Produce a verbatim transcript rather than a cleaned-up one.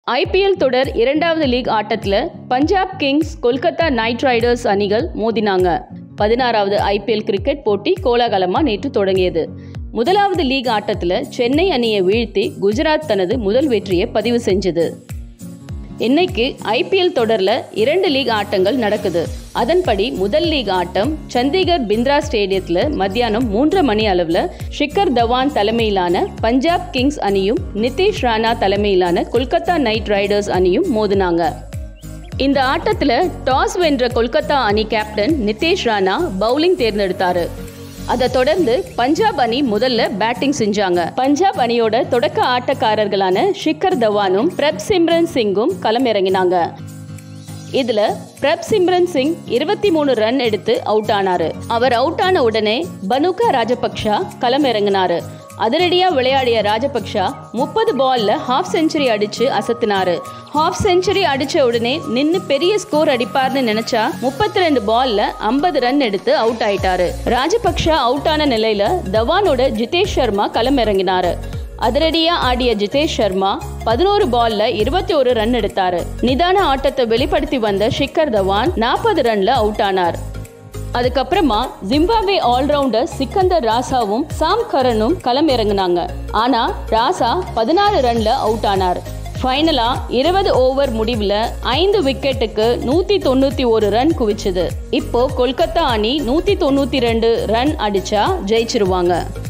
I P L தொடர் இரண்டாவது league ஆட்டத்தில் Punjab Kings Kolkata Knight Riders அணிகள் மோதினாங்க. பதினாறாவது I P L கிரிக்கெட் போட்டி கோலாகலமாக நேற்று தொடங்கியது. முதலாவது லீக் ஆட்டத்தில் சென்னை அணியை வீழ்த்தி குஜராத் தனது முதல் வெற்றியை பதிவு செஞ்சது. இன்னைக்கு I P L தொடரில் இரண்டு லீக் ஆட்டங்கள் நடக்குது. அதன்படி முதல் லீக் ஆட்டம் சண்டிகர் பிந்த்ரா ஸ்டேடியத்தில் மத்தியானம் மூன்று மணி அளவில் ஷிக்கர் தவான் தலைமையிலான பஞ்சாப் கிங்ஸ் அணியும் நிதிஷ் ராணா தலைமையிலான கொல்கத்தா நைட் ரைடர்ஸ் அணியும் மோதினாங்க. இந்த ஆட்டத்தில் டாஸ் வென்ற கொல்கத்தா அணி கேப்டன் நிதிஷ் ராணா பவுலிங் தேர்ந்தெடுத்தாரு. அதை தொடர்ந்து பஞ்சாப் அணி முதல்ல பேட்டிங் செஞ்சாங்க. பஞ்சாப் அணியோட தொடக்க ஆட்டக்காரர்களான ஷிக்கர் தவானும் பிரப்சிம்ரன் சிங்கும் களமிறங்கினாங்க. இதுல பிரப்சிம்ரன் சிங் இருபத்தி மூணு ரன் எடுத்து அவுட் ஆனாரு. அவர் அவுட் ஆன உடனே பனுகா ராஜபக்ஷா களமிறங்கினாரு. அதிரடியா விளையாடிய ராஜபக்ஷா முப்பது பால்ல ஹாஃப் செஞ்சுரி அடிச்சு அசத்தினாரு. ஹாஃப் செஞ்சுரி அடிச்ச உடனே நின்னு பெரிய ஸ்கோர் அடிப்பார்னு நினைச்சா முப்பத்தி ரெண்டு பால்ல ஐம்பது ரன் எடுத்து அவுட் ஆயிட்டாரு. ராஜபக்ஷா அவுட் ஆன நிலையில தவானோட ஜிதேஷ் சர்மா களமிறங்கினாரு. அதிரடியா ஆடிய ஜிதேஷ் சர்மா பதினோரு பால்ல இருபத்தி ஒரு ரன் எடுத்தாரு. நிதான ஆட்டத்தை வெளிப்படுத்தி வந்த ஷிக்கர் தவான் நாற்பது ரன்ல அவுட் ஆனார். அதுக்கப்புறமா ஜிம்பாப்வே ஆல்ரவுண்டர் சிக்கந்தர் ராசாவும் சாம் கரனும் களம் இறங்கினாங்க. ஆனா ராசா பதினாறு ரன்ல அவுட் ஆனார். ஃபைனலா இருபது ஓவர் முடிவுல ஐந்து விக்கெட்டுக்கு நூத்தி தொண்ணூத்தி ஒரு ரன் குவிச்சது. இப்போ கொல்கத்தா அணி நூத்தி தொண்ணூத்தி ரெண்டு ரன் அடிச்சா ஜெயிச்சிருவாங்க.